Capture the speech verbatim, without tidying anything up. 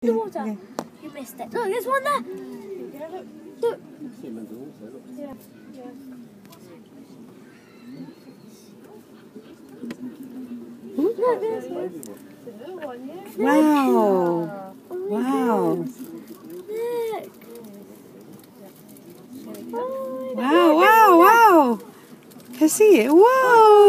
The water. Okay. You missed it. Look, there's one there. Yeah, look. Look. Yeah. Yeah. Look, there's one. Wow. Oh Wow. Look. Oh Wow, wow, wow. I see it. Whoa.